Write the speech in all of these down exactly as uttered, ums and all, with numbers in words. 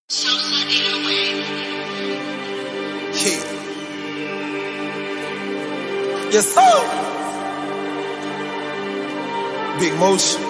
Sosa eight oh eight. Yeah. Yessir. Big Moochie.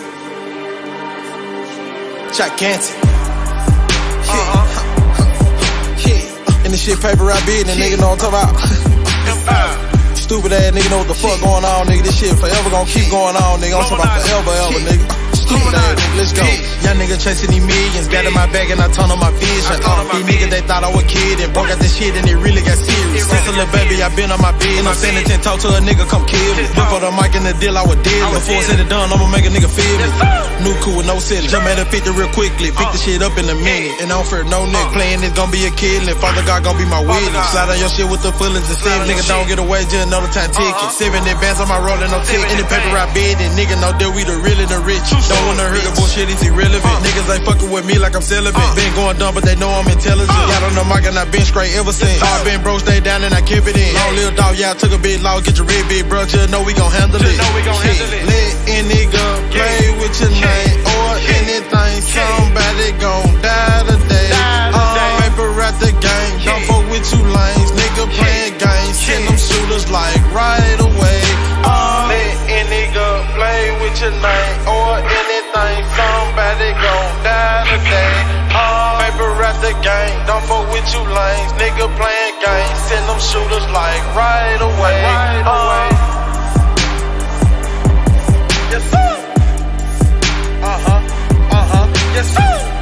Gigantic. Yeah. Uh-huh. Yeah. And this shit paper I bid, and nigga know what I'm talking about. Stupid ass nigga know what the fuck going on, nigga. This shit forever gonna keep going on, nigga. I'm talking about forever, ever, nigga. Stupid ass nigga, let's go. Young nigga chasing these millions, got in my bag and I turn on my vision. Uh, these niggas they thought I was kid and broke out this shit and it really got serious. Since a little baby I been on my bed, and I'm standing ten talk to a nigga come kill me. Look for the mic and the deal I was dealing. Before I said it done, I'ma make a nigga feel me. New cool with no city, jump at a fifty real quickly, pick the shit up in a minute. And I don't fear no nigga, playing it's gonna be a kid, and Father God gonna be my witness. Slide on your shit with the feelings and sin, nigga don't get away, just another time ticket. Seven advance on my rolling, no ticket. In the paper I bid, and nigga know that we the real and the rich. Don't wanna hear the bullshit, it's irrelevant. Niggas ain't fucking with me like I'm celibate. Been going dumb, but they know I'm intelligent. Got on the mic and I been straight ever since. I been broke, stayed down and I kept it in. Long little dog, yeah, I took a big law, get your red big bro, just know we gon' handle it. Let any nigga play with your name or anything, somebody gon' die today. Uh, paper at the game, don't fuck with you lanes. Nigga playing games, send them shooters like right away. Uh, let any nigga play with your name or anything, somebody gon' die today. Uh, paper at the game, don't fuck with you lanes. Nigga playing games, send them shooters like right away. Right away. Uh, yes sir. Uh huh. Uh huh. Yes sir.